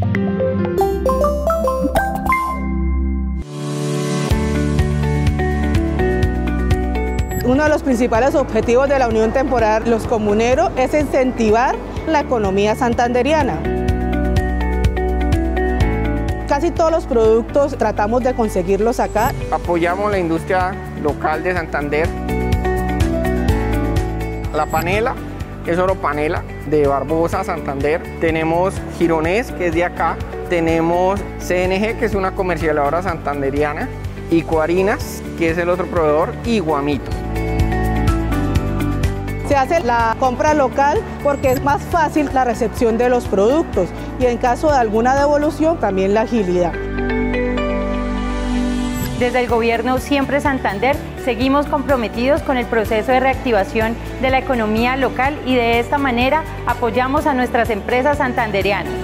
Uno de los principales objetivos de la Unión Temporal Los Comuneros es incentivar la economía santanderiana. Casi todos los productos tratamos de conseguirlos acá. Apoyamos la industria local de Santander. La panela es Oro Panela de Barbosa, Santander. Tenemos Gironés, que es de acá. Tenemos CNG, que es una comercializadora santanderiana. Y Cuarinas, que es el otro proveedor, y Guamito. Se hace la compra local porque es más fácil la recepción de los productos y en caso de alguna devolución también la agilidad. Desde el Gobierno Siempre Santander seguimos comprometidos con el proceso de reactivación de la economía local y de esta manera apoyamos a nuestras empresas santanderianas.